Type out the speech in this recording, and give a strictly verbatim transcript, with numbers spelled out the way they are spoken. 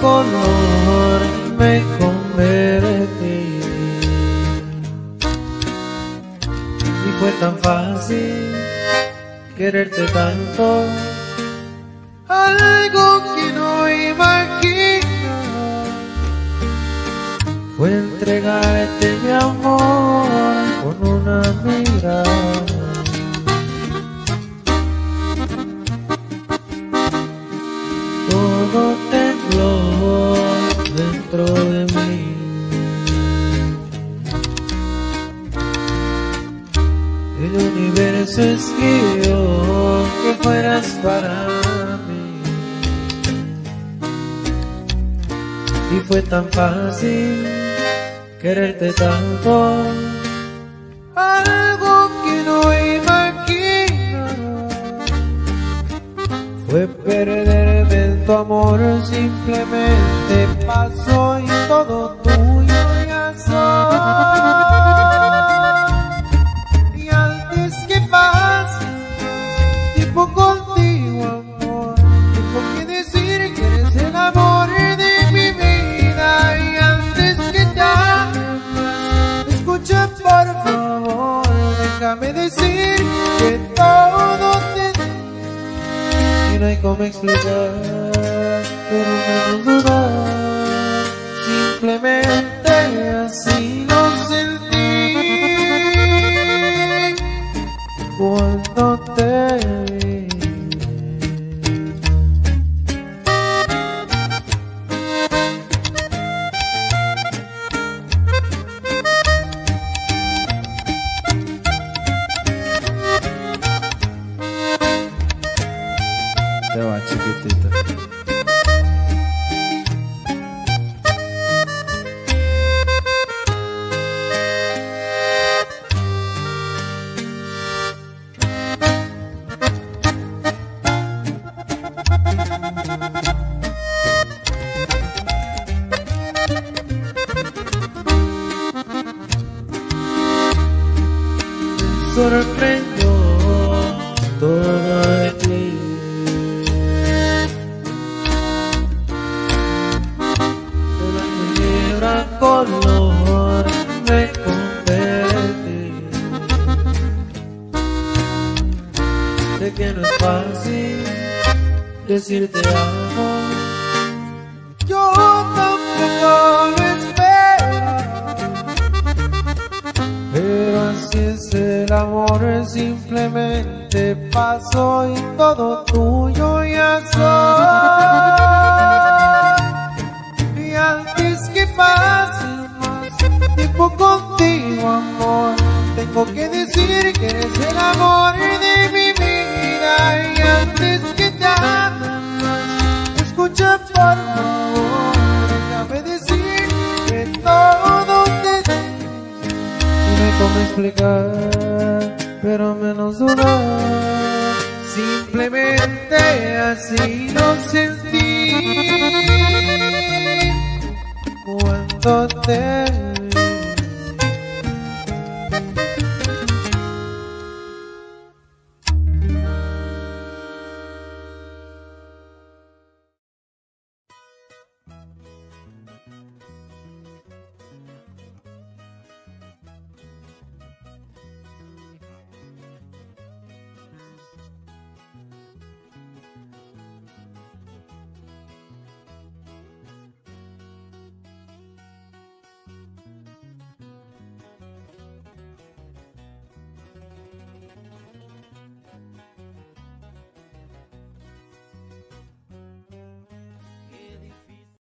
color me convertí. Y fue tan fácil quererte tanto, algo que no imaginaba fue entregarte mi amor con una mirada. Todo tembló dentro de mí. El universo escribió que fueras para mí. Y fue tan fácil quererte tanto, algo que no imaginaba fue perderme en tu amor. Simplemente pasó y todo tuyo ya soy. Y antes que pase tiempo contigo, amor, tengo que decir que eres el amor de mi vida. Y antes que te ames, escucha por favor, déjame decir que todo te di y no hay cómo explicar, pero menos dudar. Simplemente así lo sentí cuando te vi. Te va, chiquitita. Sorprendió todo de ti. De blanco y negro a color me convertí. Sé que no es fácil decirte amo, yo tampoco lo esperaba, pero así es el amor. Simplemente pasó y todo tuyo ya soy. Y antes que pase más tiempo contigo, amor, tengo que decir que eres el amor de mi vida. Y antes que te ames, escucha por favor, déjame decir que todo te di. No hay cómo explicar, pero menos dudar. Simplemente así lo